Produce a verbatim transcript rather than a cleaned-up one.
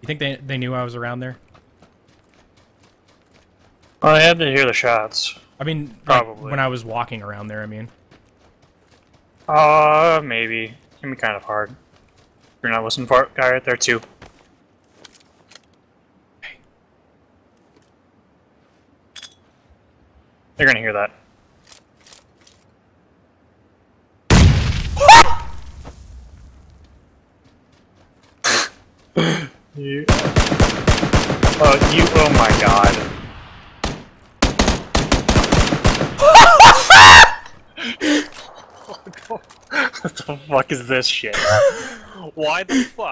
think they they knew I was around there? Well, I had to hear the shots. I mean, Probably. Like when I was walking around there, I mean. Uh, maybe. It's gonna be kind of hard. You're not listening for a guy right there, too. Hey. They're gonna hear that. you... Oh, you... Oh my god. What the fuck is this shit? Why the fuck?